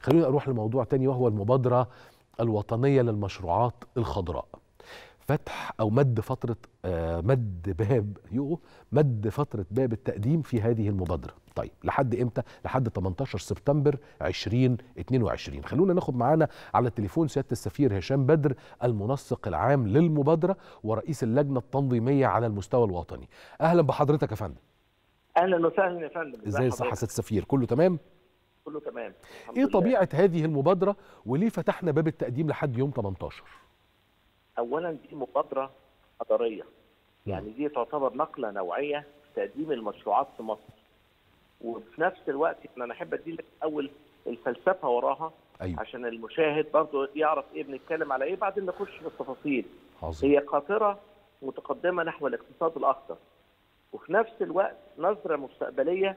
خلونا أروح لموضوع تاني، وهو المبادرة الوطنية للمشروعات الخضراء. فتح أو مد فترة مد فترة باب التقديم في هذه المبادرة. طيب لحد إمتى؟ لحد 18 سبتمبر 2022. خلونا ناخد معانا على التليفون سيادة السفير هشام بدر، المنسق العام للمبادرة ورئيس اللجنة التنظيمية على المستوى الوطني. أهلا بحضرتك يا فندم. اهلا وسهلا يا فندم. ازاي صحة سيادة السفير؟ كله تمام؟ كله تمام ايه طبيعة هذه المبادرة وليه فتحنا باب التقديم لحد يوم 18؟ اولا دي مبادرة حضارية، يعني دي تعتبر نقلة نوعية في تقديم المشروعات في مصر، وفي نفس الوقت انا احب اديلك اول الفلسفة وراها. أيوة. عشان المشاهد برضه يعرف ايه بنتكلم على ايه، بعدين نخش في التفاصيل. عظيم. هي قاطرة متقدمة نحو الاقتصاد الاخضر، وفي نفس الوقت نظرة مستقبلية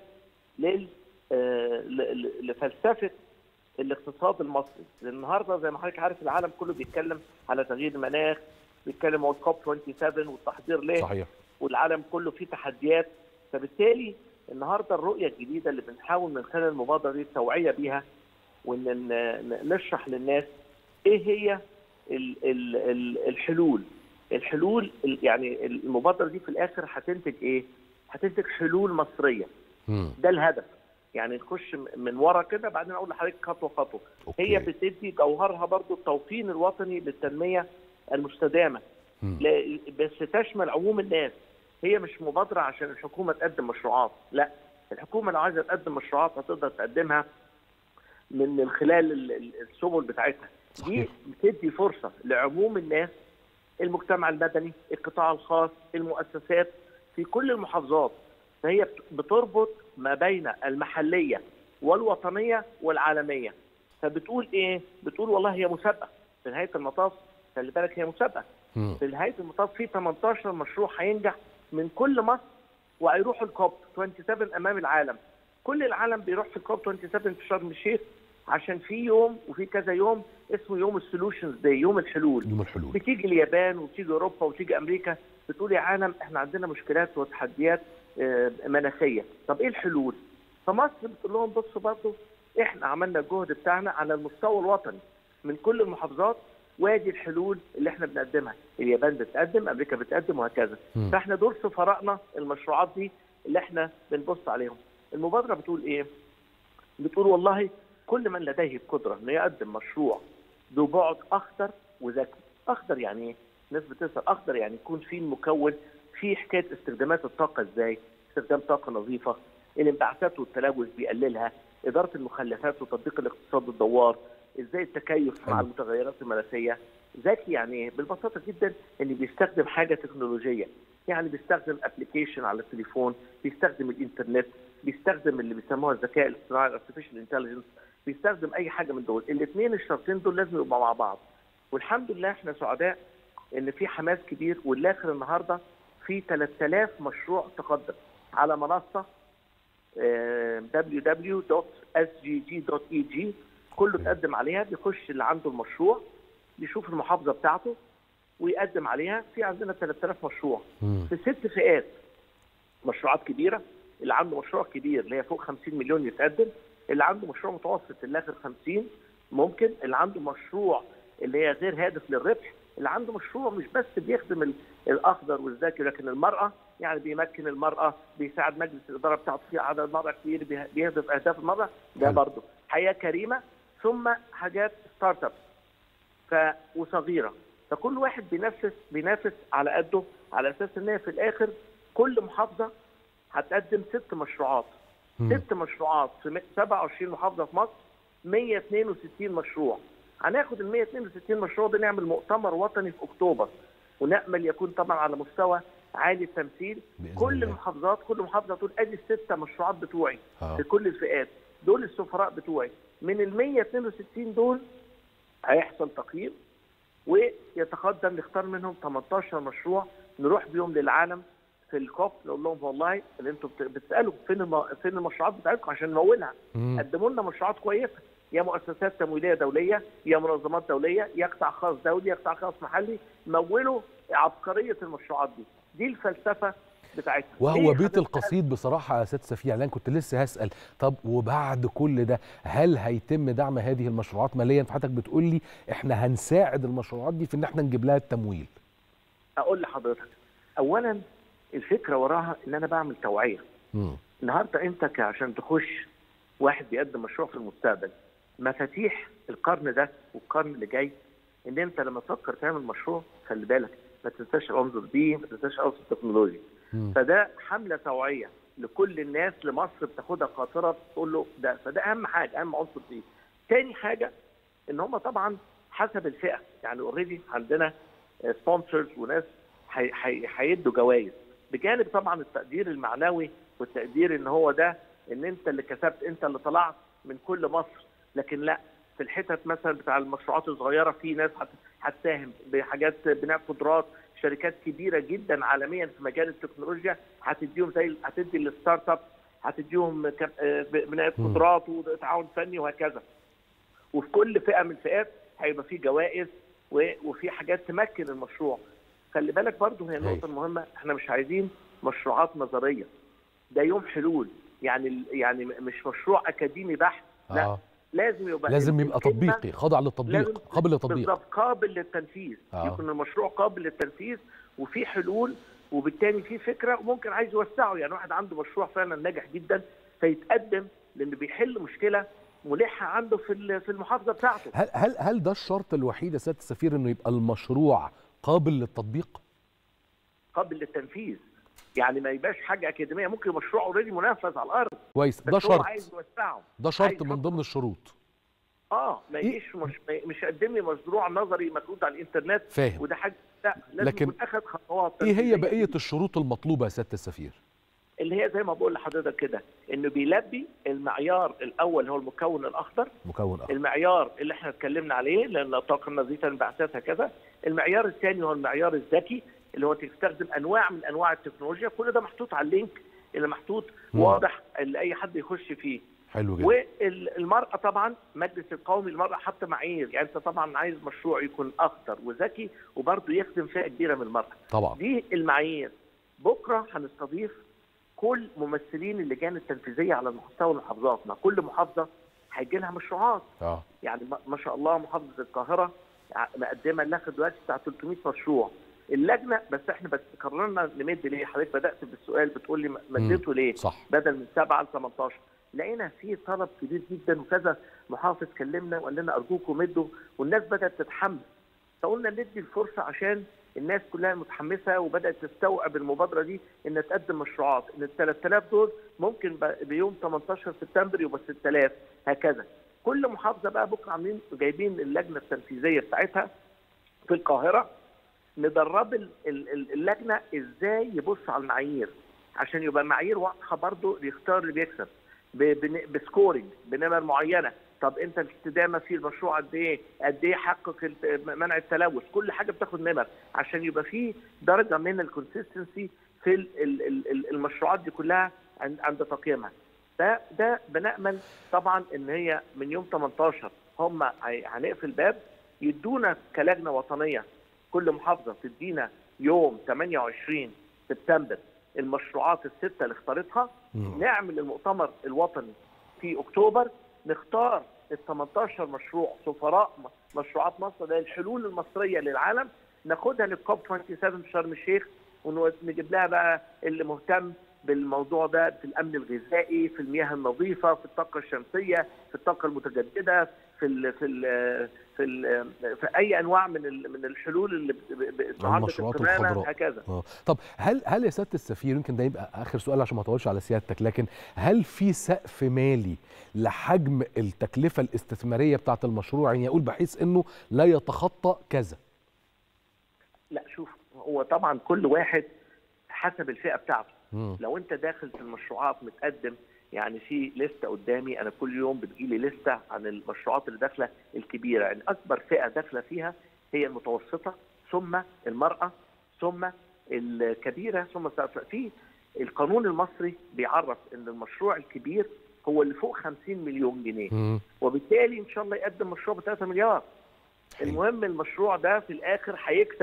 لفلسفة الاقتصاد المصري. لان النهارده زي ما حضرتك عارف العالم كله بيتكلم على تغيير المناخ، بيتكلم عن كوب 27 والتحضير ليه. صحيح. والعالم كله فيه تحديات، فبالتالي النهارده الرؤيه الجديده اللي بنحاول من خلال المبادره دي التوعيه بيها، وان نشرح للناس ايه هي الحلول. يعني المبادره دي في الاخر هتنتج ايه؟ هتنتج حلول مصريه. ده الهدف. يعني نخش من ورا كده، بعدين اقول لحضرتك خطوه خطوه. هي بتدي جوهرها برضو التوطين الوطني للتنميه المستدامه، بس تشمل عموم الناس. هي مش مبادره عشان الحكومه تقدم مشروعات، لا، الحكومه لو عايزه تقدم مشروعات هتقدر تقدمها من خلال السبل بتاعتها. دي بتدي فرصه لعموم الناس، المجتمع المدني، القطاع الخاص، المؤسسات في كل المحافظات. فهي بتربط ما بين المحليه والوطنيه والعالميه. فبتقول ايه؟ بتقول والله هي مسابقه في نهايه المطاف. خلي بالك هي مسابقه. في نهايه المطاف في 18 مشروع هينجح من كل مصر، وهيروحوا الكوب 27 امام العالم. كل العالم بيروح في الكوب 27 في شرم الشيخ، عشان في يوم وفي كذا يوم اسمه يوم السولوشنز داي، يوم الحلول. بتيجي اليابان وبتيجي اوروبا وبتيجي امريكا، بتقول يا عالم احنا عندنا مشكلات وتحديات مناخيه، طب ايه الحلول؟ فمصر بتقول لهم بصوا برضه احنا عملنا الجهد بتاعنا على المستوى الوطني من كل المحافظات، وادي الحلول اللي احنا بنقدمها. اليابان بتقدم، امريكا بتقدم، وهكذا. فاحنا دول سفراءنا المشروعات دي اللي احنا بنبص عليهم. المبادره بتقول ايه؟ بتقول والله كل من لديه القدره انه يقدم مشروع ذو بعد اخضر وذكي. اخضر يعني ايه؟ الناس بتسال اخضر يعني يكون في المكون في حكايه استخدامات الطاقه ازاي؟ استخدام طاقه نظيفه، الانبعاثات والتلوث بيقللها، اداره المخلفات وتطبيق الاقتصاد الدوار، ازاي التكيف مع المتغيرات المناخيه. ذكي يعني ايه؟ بالبساطه جدا ان بيستخدم حاجه تكنولوجيه، يعني بيستخدم ابلكيشن على التليفون، بيستخدم الانترنت، بيستخدم اللي بيسموها الذكاء الاصطناعي الارتفيشال انتليجنس، بيستخدم اي حاجه من دول. الاثنين الشرطين دول لازم يبقوا مع بعض. والحمد لله احنا سعداء ان في حماس كبير، والاخر النهارده في 3000 مشروع تقدم على منصه www.sgg.eg. كله تقدم عليها، بيخش اللي عنده المشروع بيشوف المحافظه بتاعته ويقدم عليها. في عندنا 3000 مشروع في 6 فئات. مشروعات كبيره، اللي عنده مشروع كبير اللي هي فوق 50 مليون يتقدم، اللي عنده مشروع متوسط اللي اخر 50 ممكن، اللي عنده مشروع اللي هي غير هادف للربح، اللي عنده مشروع مش بس بيخدم الاخضر والذكي لكن المراه، يعني بيمكن المراه، بيساعد مجلس الاداره بتاعته في عدد مرأة كبير، بيهدف اهداف المراه، ده برضه حياه كريمه. ثم حاجات ستارت اب وصغيره. فكل واحد بينافس على قده، على اساس ان هي في الاخر كل محافظه هتقدم 6 مشروعات. 6 مشروعات في 27 محافظه في مصر، 162 مشروع. هناخد ال 162 مشروع ده نعمل مؤتمر وطني في اكتوبر، ونامل يكون طبعا على مستوى عالي التمثيل. كل المحافظات، كل محافظه تقول ادي ال6 مشروعات بتوعي في كل الفئات، دول السفراء بتوعي. من ال 162 دول هيحصل تقييم، ويتقدم نختار منهم 18 مشروع نروح بيهم للعالم في الكوب، نقول لهم والله اللي انتم بتسالوا فين المشروعات بتاعتكم عشان نمولها. قدموا لنا مشروعات كويسه، يا مؤسسات تمويليه دوليه، يا منظمات دوليه، يا قطاع خاص دولي، يا قطاع خاص محلي، مولوا عبقريه المشروعات دي. دي الفلسفه بتاعتها. وهو بيت القصيد بصراحه يا سياده السفير، يعني انا كنت لسه هسال، طب وبعد كل ده هل هيتم دعم هذه المشروعات ماليا؟ فحضرتك بتقول لي احنا هنساعد المشروعات دي في ان احنا نجيب لها التمويل. اقول لحضرتك، اولا الفكره وراها ان انا بعمل توعيه. النهارده انت عشان تخش واحد بيقدم مشروع في المستقبل، مفاتيح القرن ده والقرن اللي جاي، ان انت لما تفكر تعمل مشروع خلي بالك ما تنساش العنصر دي، ما تنساش عنصر التكنولوجيا. فده حمله توعيه لكل الناس لمصر بتاخدها قاطره تقول له ده، فده اهم حاجه، اهم عنصر فيه. تاني حاجه ان هم طبعا حسب الفئه، يعني اوريدي عندنا سبونسرز وناس هيدوا جوائز، بجانب طبعا التقدير المعنوي والتقدير ان هو ده ان انت اللي كسبت، انت اللي طلعت من كل مصر. لكن لا، في الحتت مثلا بتاع المشروعات الصغيره في ناس هتساهم بحاجات بناء قدرات، شركات كبيره جدا عالميا في مجال التكنولوجيا هتديهم زي هتدي للستارت اب، هتديهم بناء قدرات وتعاون فني وهكذا. وفي كل فئه من الفئات هيبقى في جوائز وفي حاجات تمكن المشروع. خلي بالك برضو هي النقطه المهمه، احنا مش عايزين مشروعات نظريه، ده يوم حلول، يعني مش مشروع اكاديمي بحت، لا لازم يبقى تطبيقي، خاضع للتطبيق، قابل للتطبيق. بالظبط، قابل للتنفيذ. يكون المشروع قابل للتنفيذ وفي حلول، وبالتالي في فكره وممكن عايز يوسعه. يعني واحد عنده مشروع فعلا ناجح جدا فيتقدم لانه بيحل مشكله ملحه عنده في المحافظه بتاعته. هل ده الشرط الوحيد يا سياده السفير، انه يبقى المشروع قابل للتطبيق؟ قابل للتنفيذ، يعني ما يبقاش حاجه اكاديميه، ممكن مشروع اوريدي منفذ على الارض. كويس، ده شرط، عايز يوسعه، ده شرط من ضمن الشروط. ما يجيش مش يقدم لي مشروع نظري مكتوب على الانترنت. فاهم. وده حاجه لا، لازم يكون اخذ خطوات. ايه هي بقيه الشروط المطلوبه يا سياده السفير؟ اللي هي زي ما بقول لحضرتك كده، انه بيلبي المعيار الاول هو المكون الاخضر. المعيار اللي احنا اتكلمنا عليه لان الطاقه النظيفه انبعاثاتها كذا. المعيار الثاني هو المعيار الذكي اللي هو تستخدم انواع من انواع التكنولوجيا. كل ده محطوط على اللينك اللي محطوط واضح اللي اي حد يخش فيه. حلو جدا. والمرأة طبعا المجلس القومي للمرأة حط معايير، يعني انت طبعا عايز مشروع يكون اخضر وذكي وبرضه يخدم فئة كبيرة من المرأة. طبعا دي المعايير. بكره هنستضيف كل ممثلين اللجان التنفيذية على مستوى محافظاتنا، كل محافظة هيجي لها مشروعات. يعني ما شاء الله محافظة القاهرة مقدمة لها دلوقتي بتاع 300 مشروع. اللجنه بس احنا قررنا نمد ليه؟ حضرتك بدات بالسؤال بتقول لي مدته ليه؟ صح. بدل من 7 ل 18. لقينا في طلب كبير جدا وكذا محافظ كلمنا وقال لنا ارجوكم مدوا، والناس بدات تتحمس. فقلنا ندي الفرصه عشان الناس كلها متحمسه وبدات تستوعب المبادره دي ان تقدم مشروعات، ان ال 3000 دول ممكن بيوم 18 سبتمبر يبقى 6000 هكذا. كل محافظه بقى بكره عاملين جايبين اللجنه التنفيذيه بتاعتها في القاهره، ندرب اللجنه ازاي يبص على المعايير عشان يبقى المعايير واضحه برضه يختار اللي بيكسب بسكورنج بنمر معينه. طب انت الاستدامه في المشروع قد ايه؟ قد ايه حقق منع التلوث؟ كل حاجه بتاخد نمر عشان يبقى في درجه من الكونسيستنسي في المشروعات دي كلها عند تقييمها. ده بنأمل طبعا ان هي من يوم 18 هم هنقفل باب يدونا كلجنه وطنيه، كل محافظه تدينا يوم 28 سبتمبر المشروعات السته اللي اختارتها. نعمل المؤتمر الوطني في اكتوبر، نختار ال 18 مشروع سفراء مشروعات مصر، ده الحلول المصريه للعالم، ناخدها للكوب 27 في شرم الشيخ ونجيب لها بقى اللي مهتم بالموضوع ده في الامن الغذائي، في المياه النظيفه، في الطاقه الشمسيه، في الطاقه المتجدده، في اي انواع من الحلول اللي المشروعات الخضراء هكذا. طب هل يا سياده السفير، يمكن ده يبقى اخر سؤال عشان ما اطولش على سيادتك، لكن هل في سقف مالي لحجم التكلفه الاستثماريه بتاعه المشروع، يعني يقول بحيث انه لا يتخطى كذا؟ لا شوف، هو طبعا كل واحد حسب الفئه بتاعته. لو انت داخل في المشروعات متقدم، يعني في لسته قدامي انا كل يوم بتجيلي لسته عن المشروعات اللي داخله الكبيره، يعني اكبر فئه داخله فيها هي المتوسطه، ثم المراه، ثم الكبيره، ثم في القانون المصري بيعرف ان المشروع الكبير هو اللي فوق 50 مليون جنيه، وبالتالي ان شاء الله يقدم مشروع ب 3 مليار. المهم المشروع ده في الاخر هيكسب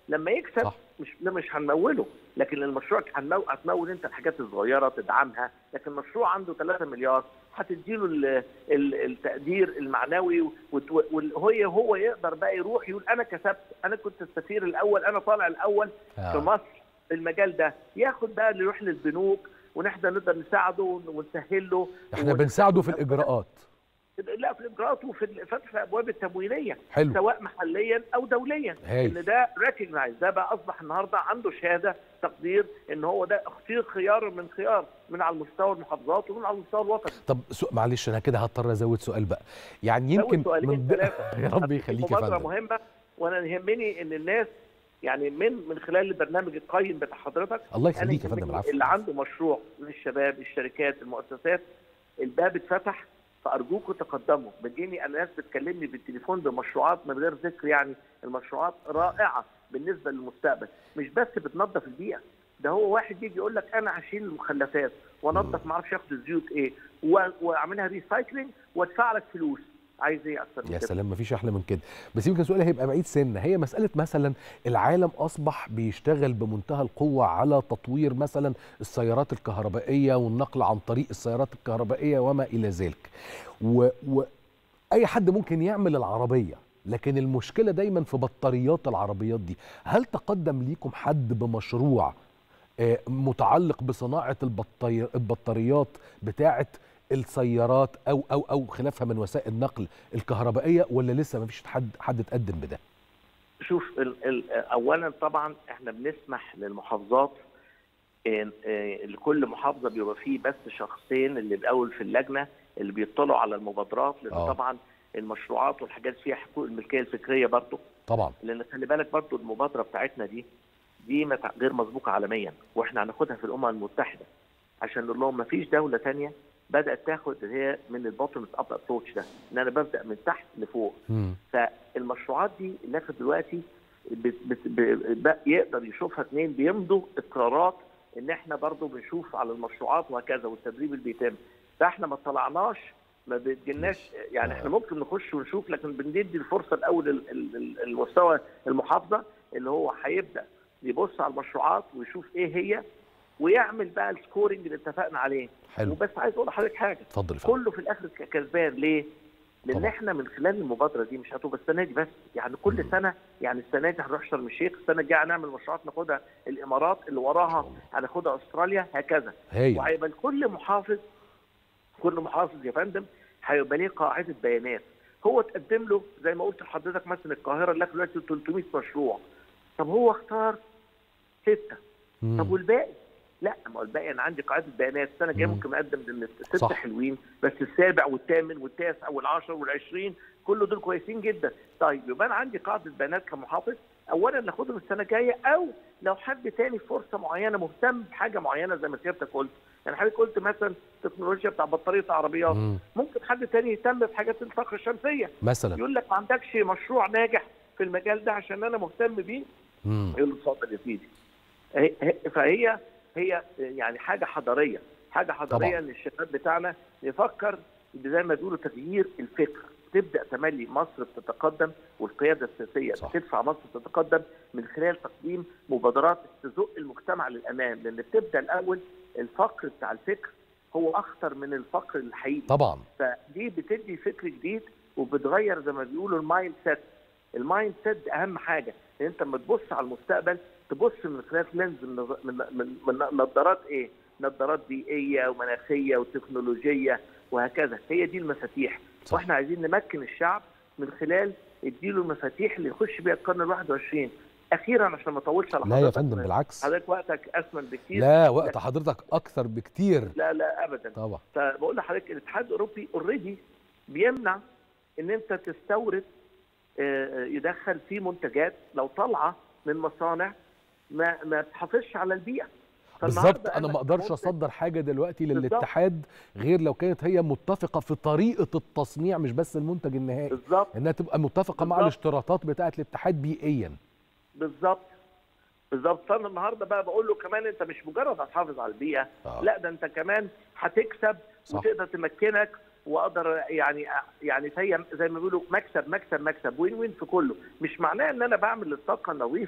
لما يكسب صح. مش هنموله، لكن المشروع هتمول انت الحاجات الصغيره تدعمها، لكن مشروع عنده 3 مليار هتديله التقدير المعنوي، وهو يقدر بقى يروح يقول انا كسبت، انا كنت السفير الاول، انا طالع الاول في مصر في المجال ده، ياخد بقى اللي يروح للبنوك ونحن نقدر نساعده ونسهل له. احنا بنساعده في الاجراءات، لا في الاجراءات وفي فتح الابواب التمويليه. حلو. سواء محليا او دوليا، ان ده ريكوجنايز، ده بقى اصبح النهارده عنده شهاده تقدير ان هو ده اختيار خيار من على المستوى المحافظات ومن على المستوى الوطني. طب معلش انا كده هضطر ازود سؤال بقى، يعني يمكن يا رب يخليك يا فندم. مهمه، وانا يهمني ان الناس يعني من خلال البرنامج القيم بتاع حضرتك، الله يخليك يا فندم، العفو، اللي عنده مشروع للشباب، الشركات، المؤسسات، الباب اتفتح، فارجوكم تقدموا. بتجيني الناس بتكلمني بالتليفون بمشروعات من غير ذكر، يعني المشروعات رائعه بالنسبه للمستقبل، مش بس بتنظف البيئه، ده هو واحد يجي يقول لك انا هشيل المخلفات وانظف ما اعرفش اخد الزيوت ايه واعملها ريسايكلينج وادفع لك فلوس. عايز ايه اكتر من كده؟ يا سلام، مفيش احلى من كده. بس يمكن سؤالي هيبقى بعيد سنه، هي مساله مثلا العالم اصبح بيشتغل بمنتهى القوه على تطوير مثلا السيارات الكهربائيه والنقل عن طريق السيارات الكهربائيه وما الى ذلك، واي حد ممكن يعمل العربيه، لكن المشكله دايما في بطاريات العربيات دي. هل تقدم ليكم حد بمشروع متعلق بصناعه البطاريات بتاعه السيارات او خلافها من وسائل النقل الكهربائيه، ولا لسه ما فيش حد اتقدم بده؟ شوف، اولا طبعا احنا بنسمح للمحافظات، لكل محافظه بيبقى فيه بس شخصين اللي الاول في اللجنه اللي بيطلعوا على المبادرات، لان طبعا المشروعات والحاجات فيها حقوق الملكيه الفكريه برضه طبعا، لان خلي بالك برضه المبادره بتاعتنا دي غير مسبوقه عالميا، واحنا هناخدها في الامم المتحده عشان نقول لهم ما فيش دوله ثانيه بدات تاخد اللي هي من البوتوم اب ابروتش ده، ان انا ببدا من تحت لفوق. فالمشروعات دي اللي دلوقتي يقدر يشوفها اثنين بيمضوا القرارات ان احنا برضو بنشوف على المشروعات وهكذا، والتدريب اللي بيتم. فاحنا ما طلعناش، ما بتجيلناش، يعني احنا ممكن نخش ونشوف، لكن بندي الفرصه الاول المستوى المحافظه اللي هو هيبدا يبص على المشروعات ويشوف ايه هي ويعمل بقى السكورنج اللي اتفقنا عليه. حلو. وبس عايز اقول لحضرتك حاجه، اتفضل. كله في الاخر كسبان. ليه؟ لان طبعا. احنا من خلال المبادره دي مش هتبقى السنه دي بس، يعني كل سنه، يعني السنه دي هنروح شرم الشيخ، السنه الجايه هنعمل مشروعات ناخدها الامارات، اللي وراها هناخدها استراليا، هكذا. وهيبقى كل محافظ يا فندم هيبقى ليه قاعده بيانات، هو تقدم له زي ما قلت لحضرتك مثلا القاهره اللي دلوقتي 300 مشروع، طب هو اختار 6، طب والباقي؟ لا، ما هو الباقي انا عندي قاعده بيانات، السنه الجايه ممكن اقدم 6 حلوين، بس السابع والثامن والتاسع والعاشر والعشرين كل دول كويسين جدا. طيب يبقى انا عندي قاعده بيانات كمحافظ، اولا ناخدهم السنه الجايه، او لو حد تاني في فرصه معينه مهتم بحاجه معينه زي ما سيادتك قلت، يعني حضرتك قلت مثلا التكنولوجيا بتاع بطاريه عربيات، ممكن حد تاني يهتم بحاجات الطاقه الشمسيه مثلا، يقول لك ما عندكش مشروع ناجح في المجال ده عشان انا مهتم بيه، يقول له اتفضل يا سيدي. فهي يعني حاجه حضاريه طبعا. ان الشباب بتاعنا يفكر زي ما بيقولوا تغيير الفكر، تبدا تملي مصر بتتقدم، والقياده السياسيه بتدفع مصر تتقدم من خلال تقديم مبادرات تزق المجتمع للامام، لان بتبدا الاول الفقر بتاع الفكر هو اخطر من الفقر الحقيقي طبعا. فدي بتدي فكر جديد وبتغير زي ما بيقولوا المايند سيت. المايند سيت اهم حاجه، ان انت لما تبص على المستقبل تبص من خلال لينز من نظارات ايه؟ نظارات بيئيه ومناخيه وتكنولوجيه وهكذا. هي دي المفاتيح، واحنا عايزين نمكن الشعب من خلال اديله المفاتيح اللي يخش بيها القرن ال21. اخيرا عشان ما اطولش على حضرتك، لا يا فندم بالعكس، حضرتك وقتك اثمن بكتير. لا وقت حضرتك اكثر بكتير. لا ابدا طبعا. فبقول لحضرتك الاتحاد الاوروبي اوريدي بيمنع ان انت تستورد، يدخل فيه منتجات لو طالعه من مصانع ما تحافظش على البيئه. بالظبط، انا ما اقدرش اصدر حاجه دلوقتي للاتحاد غير لو كانت هي متفقه في طريقه التصنيع، مش بس المنتج النهائي، بالظبط، انها تبقى متفقه مع الاشتراطات بتاعه الاتحاد بيئيا. بالظبط. فانا النهارده بقى بقول له كمان انت مش مجرد هتحافظ على البيئه، لا ده انت كمان هتكسب وتقدر تمكنك، واقدر يعني هي زي ما بيقولوا مكسب وين في كله. مش معناه ان انا بعمل الطاقه النظيفه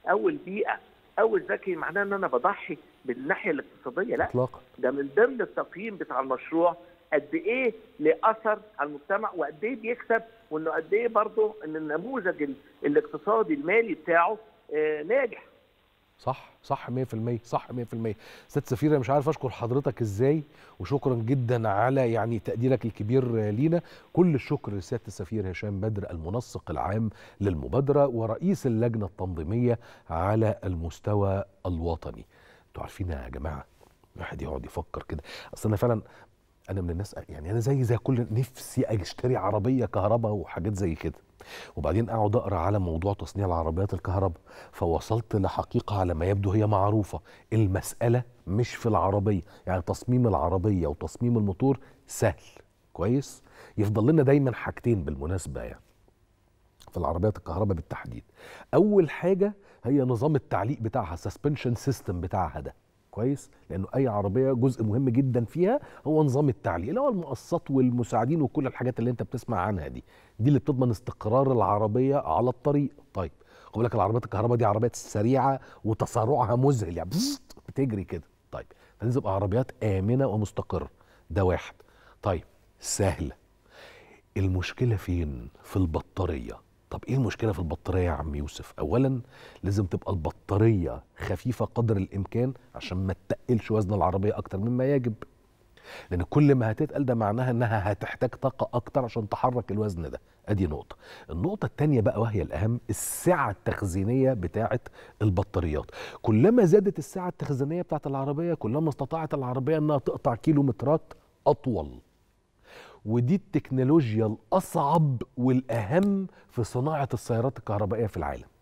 او البيئه او الذكي معناه ان انا بضحي بالناحيه الاقتصاديه، لا اطلاقا. ده من ضمن التقييم بتاع المشروع قد ايه له اثر على المجتمع وقد ايه بيكسب، وانه قد ايه برضه ان النموذج الاقتصادي المالي بتاعه ناجح. صح 100%، صح 100%. سيادة السفير انا مش عارف اشكر حضرتك ازاي، وشكرا جدا على يعني تقديرك الكبير لينا. كل الشكر لسيادة السفير هشام بدر المنسق العام للمبادرة ورئيس اللجنة التنظيمية على المستوى الوطني. انتوا عارفين يا جماعة، الواحد يقعد يفكر كده، اصل انا فعلا انا من الناس، يعني انا زي كل نفسي اشتري عربية كهرباء وحاجات زي كده، وبعدين اقعد اقرا على موضوع تصنيع العربيات الكهرباء، فوصلت لحقيقه على ما يبدو هي معروفه، المساله مش في العربيه، يعني تصميم العربيه وتصميم الموتور سهل كويس. يفضل لنا دايما حاجتين بالمناسبه يعني في العربيات الكهرباء بالتحديد. اول حاجه هي نظام التعليق بتاعها، السسبنشن سيستم بتاعها ده كويس، لانه اي عربيه جزء مهم جدا فيها هو نظام التعليق، اللي هو المقصات والمساعدين وكل الحاجات اللي انت بتسمع عنها دي اللي بتضمن استقرار العربيه على الطريق. طيب خد بالك العربيات الكهرباء دي عربيات سريعه وتسارعها مذهل، يعني بتجري كده. طيب فلازم تبقى عربيات امنه ومستقره، ده واحد. طيب سهله. المشكله فين؟ في البطاريه. طب ايه المشكله في البطاريه يا عم يوسف؟ اولا لازم تبقى البطاريه خفيفه قدر الامكان عشان ما تتقلش وزن العربيه اكتر مما يجب، لان كل ما هتتقل ده معناها انها هتحتاج طاقه اكتر عشان تحرك الوزن ده. ادي نقطه. النقطه الثانيه بقى وهي الاهم، السعه التخزينيه بتاعه البطاريات. كلما زادت السعه التخزينيه بتاعه العربيه كلما استطاعت العربيه انها تقطع كيلومترات اطول، ودي التكنولوجيا الأصعب والأهم في صناعة السيارات الكهربائية في العالم.